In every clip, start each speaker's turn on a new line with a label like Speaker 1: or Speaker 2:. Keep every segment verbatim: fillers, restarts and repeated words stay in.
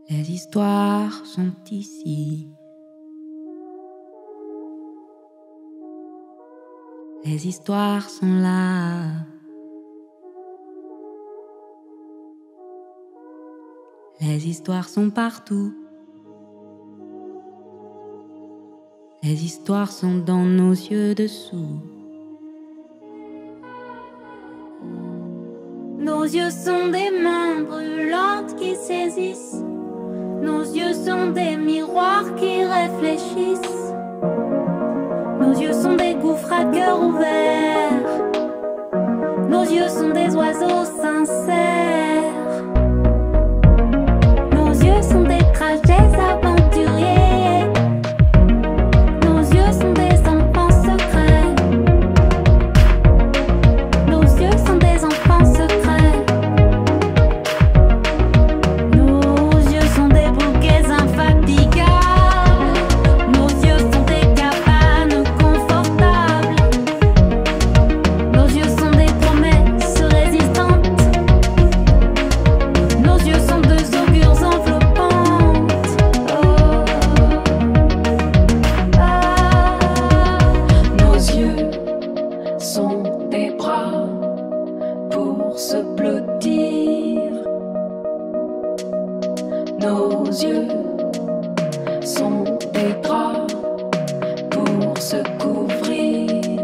Speaker 1: Les histoires sont ici. Les histoires sont là. Les histoires sont partout. Les histoires sont dans nos yeux dessous.
Speaker 2: Nos yeux sont des mains brûlantes qui saisissent. Nos yeux sont des miroirs qui réfléchissent. Nos yeux sont des gouffres à cœur ouvert. Nos yeux sont des oiseaux sincères. Nos yeux sont des trajets aventuriers. Nos yeux sont des enfants secrets. Nos yeux sont des enfants secrets. Nos yeux sont des bouquets infatigables. Nos yeux sont des cabanes confortables. Nos yeux sont des promesses résistantes. Nos yeux sont deux augures enveloppantes. Oh. Ah.
Speaker 3: Nos yeux sont des bras pour se blottir. Nos yeux sont des draps pour se couvrir.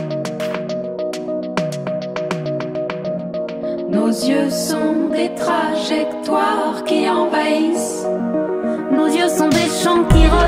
Speaker 3: Nos yeux sont des trajectoires qui envahissent.
Speaker 2: Nos yeux sont des chants qui